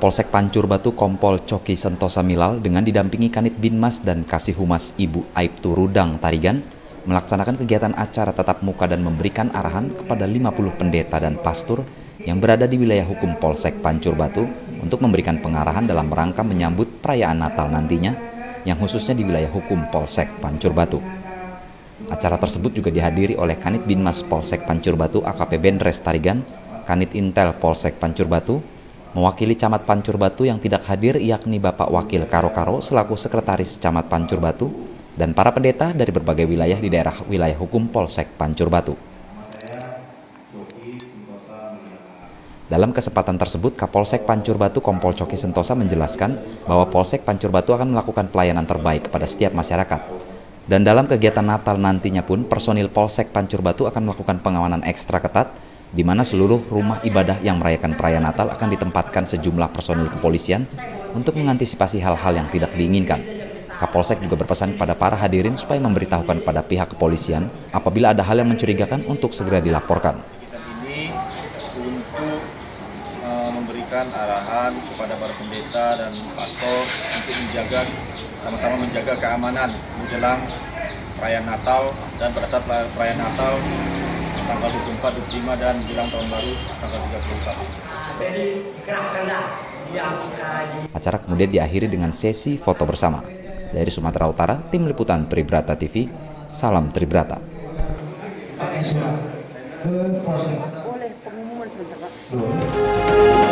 Kapolsek Pancur Batu Kompol Coki Sentosa Milal dengan didampingi Kanit Binmas dan Kasih Humas Ibu Aibtu Rudang Tarigan melaksanakan kegiatan acara tatap muka dan memberikan arahan kepada 50 pendeta dan pastor yang berada di wilayah hukum Polsek Pancur Batu untuk memberikan pengarahan dalam rangka menyambut perayaan Natal nantinya yang khususnya di wilayah hukum Polsek Pancur Batu. Acara tersebut juga dihadiri oleh Kanit Binmas Polsek Pancur Batu AKP Benres Tarigan, Kanit Intel Polsek Pancur Batu, mewakili Camat Pancur Batu yang tidak hadir yakni Bapak Wakil Karo-Karo selaku Sekretaris Camat Pancur Batu dan para pendeta dari berbagai wilayah di daerah wilayah hukum Polsek Pancur Batu. Dalam kesempatan tersebut, Kapolsek Pancur Batu Kompol Coki Sentosa menjelaskan bahwa Polsek Pancur Batu akan melakukan pelayanan terbaik kepada setiap masyarakat. Dan dalam kegiatan Natal nantinya pun, personil Polsek Pancur Batu akan melakukan pengawanan ekstra ketat, di mana seluruh rumah ibadah yang merayakan perayaan Natal akan ditempatkan sejumlah personil kepolisian untuk mengantisipasi hal-hal yang tidak diinginkan. Kapolsek juga berpesan kepada para hadirin supaya memberitahukan kepada pihak kepolisian apabila ada hal yang mencurigakan untuk segera dilaporkan. Ini untuk memberikan arahan kepada para pendeta dan pastor untuk sama-sama menjaga keamanan menjelang perayaan Natal dan pada saat perayaan Natal tanggal 24, 25 dan menjelang tahun baru tanggal 31. Acara kemudian diakhiri dengan sesi foto bersama. Dari Sumatera Utara, Tim Liputan Tribrata TV, salam Tribrata. Pakai surat ke Polsek. Boleh pengumuman sebentar, Pak.